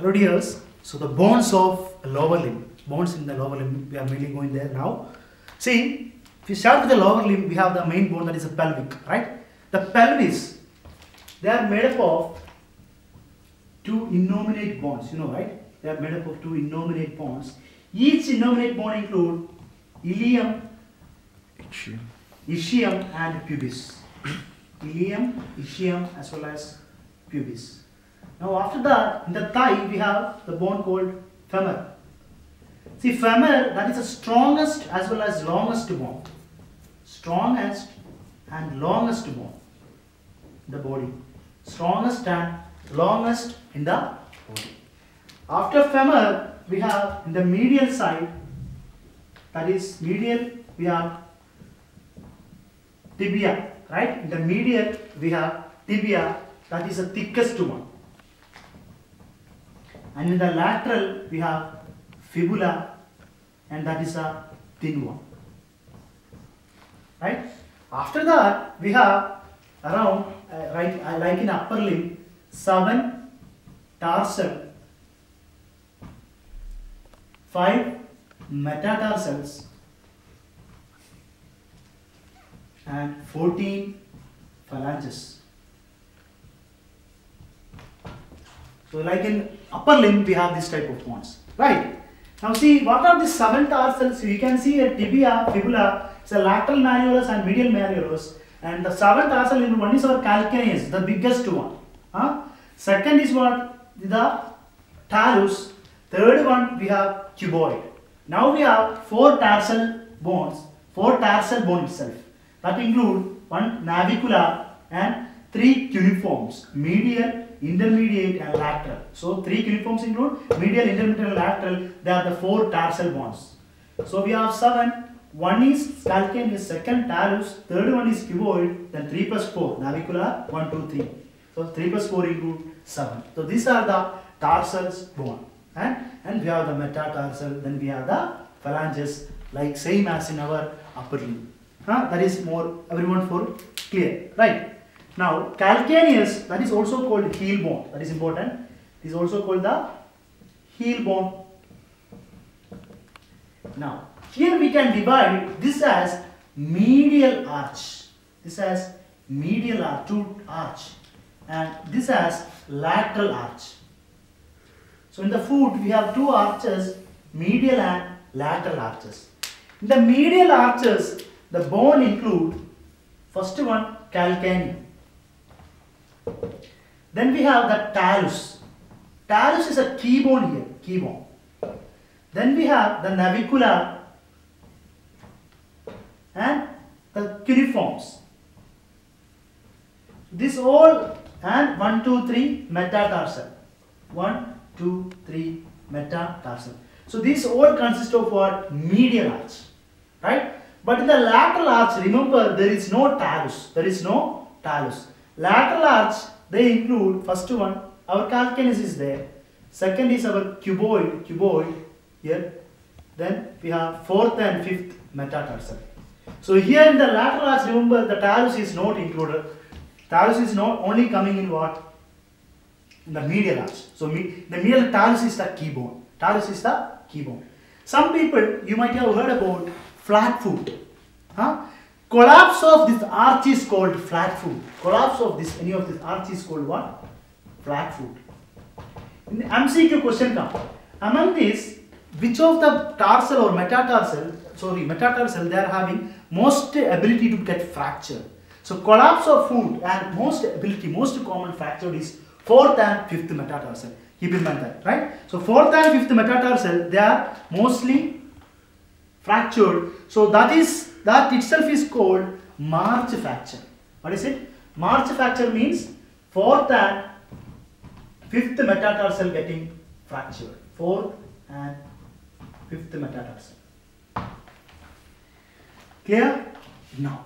Hello dears, so the bones of lower limb, bones in the lower limb, we are mainly going there now. See, if you start with the lower limb, we have the main bone, that is the pelvic, right? The pelvis, they are made up of two innominate bones, you know, right? They are made up of two innominate bones. Each innominate bone include ilium, ischium and pubis. Ilium, ischium as well as pubis. Now after that, in the thigh we have the bone called femur. See, femur, that is the strongest as well as longest bone. Strongest and longest bone in the body. Strongest and longest in the body. After femur, we have in the medial side, that is medial, we have tibia, right? In the medial, we have tibia, that is the thickest one. And in the lateral, we have fibula, and that is a thin one. Right? After that, we have around, like in upper limb, 7 tarsal, 5 metatarsals, and 14 phalanges. So like in upper limb, we have this type of bones, right? Now see, what are these 7 tarsals? You can see a tibia, fibula, it's a lateral malleolus and medial malleolus. And the 7 tarsal, one is our calcaneus, the biggest one. Second is what? The talus. Third one, we have cuboid. Now we have 4 tarsal bones, 4 tarsal bone itself. That include 1 navicular and 3 cuneiforms, medial, intermediate and lateral. So 3 cuneiforms include medial, intermediate and lateral. They are the 4 tarsal bones. So we have 7. One is calcaneus, second talus, third one is cuboid, then 3 plus 4, navicular, 1, 2, 3. So 3 plus 4 include 7. So these are the tarsals bone. And we have the metatarsal, then we have the phalanges, like same as in our upper limb. That is more everyone for clear, right? Now calcaneus, that is also called heel bone. That is important. It is also called the heel bone. Now here we can divide this as medial arch. This as medial arch, 2 arch, and this as lateral arch. So in the foot we have 2 arches, medial and lateral arches. In the medial arches, the bone include first one calcaneum. Then we have the talus. Talus is a key bone here, key bone. Then we have the navicular and the cuneiforms. This all, and 1, 2, 3 metatarsal. 1, 2, 3 metatarsal. So these all consist of what? Medial arch, right? But in the lateral arch, remember, there is no talus. There is no talus. Lateral arch, they include first one, our calcaneus is there. Second is our cuboid here. Then we have 4th and 5th metatarsal. So here in the lateral arch, remember, the talus is not included. Talus is not only coming in what? In the medial arch. So the medial talus is the key bone. Talus is the key bone. Some people, you might have heard about flat foot. Collapse of this arch is called flat foot. Collapse of this, any of this arch is called what? Flat foot. In the MCQ question come. Among these, which of the tarsal or metatarsal, they are having most ability to get fracture. So collapse of foot and most common fracture is 4th and 5th metatarsal. Keep in mind that, right? So 4th and 5th metatarsal, they are mostly fractured. So that itself is called march fracture. What is it? March fracture means 4th and 5th metatarsal getting fractured. 4th and 5th metatarsal. Clear? Now,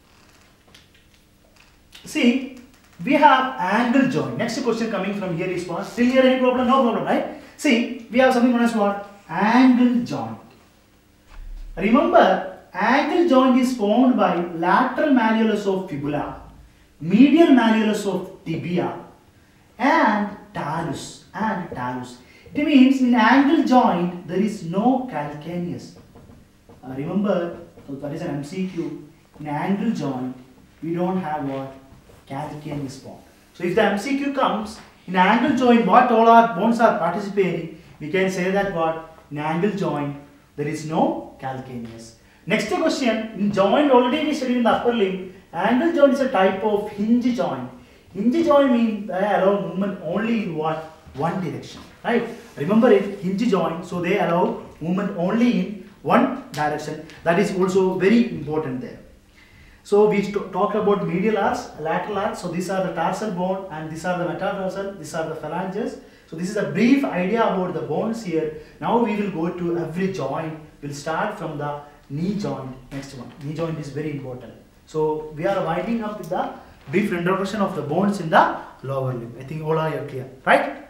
see, we have angle joint. Next question coming from here is what? Still here any problem? No problem, right? See, we have something known as what? Angle joint. Remember, angle joint is formed by lateral malleolus of fibula, medial malleolus of tibia, and talus. and talus. It means in angle joint there is no calcaneus. Remember, so that is an MCQ. In angle joint we don't have what? Calcaneus bond. So if the MCQ comes, in angle joint what all our bones are participating, we can say that what? In angle joint there is no calcaneus. Next question, in joint already we studied in the upper limb. Angle joint is a type of hinge joint. Hinge joint means they allow movement only in what? One direction, right? Remember it, hinge joint, so they allow movement only in one direction. That is also very important there. So we talked about medial arch, lateral arch. So these are the tarsal bone and these are the metatarsal, these are the phalanges. So this is a brief idea about the bones here. Now we will go to every joint. We'll start from the knee joint. Next one, knee joint is very important. So we are winding up with the brief introduction of the bones in the lower limb. I think all are clear, right?